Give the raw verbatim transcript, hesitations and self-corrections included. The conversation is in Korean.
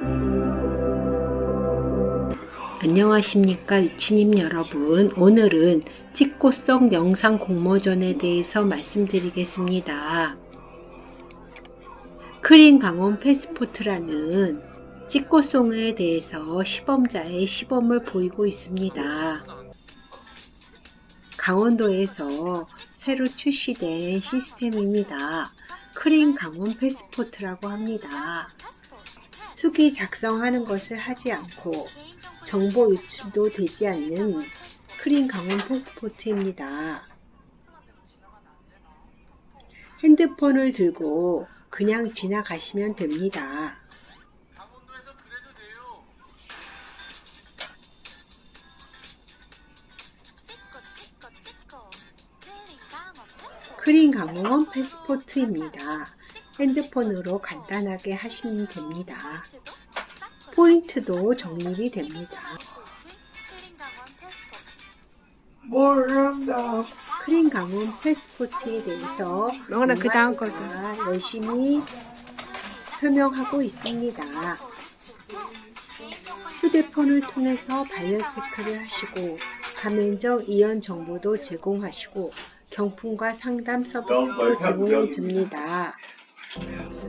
안녕하십니까 유치님 여러분. 오늘은 찍고송 영상 공모전에 대해서 말씀드리겠습니다. 크림 강원 패스포트라는 찍고송에 대해서 시범자의 시범을 보이고 있습니다. 강원도에서 새로 출시된 시스템입니다. 크림 강원 패스포트라고 합니다. 수기 작성하는 것을 하지 않고 정보 유출도 되지 않는 크림 강원 패스포트입니다. 핸드폰을 들고 그냥 지나가시면 됩니다. 크림 강원 패스포트입니다. 핸드폰으로 간단하게 하시면 됩니다. 포인트도 적립이 됩니다. 모른다. 크림 강원 패스포트에 대해서 너는 그 다음 거도 열심히 설명하고 있습니다. 휴대폰을 통해서 발열 체크를 하시고 가맹점 이연 정보도 제공하시고 경품과 상담 서비스도 제공해 줍니다.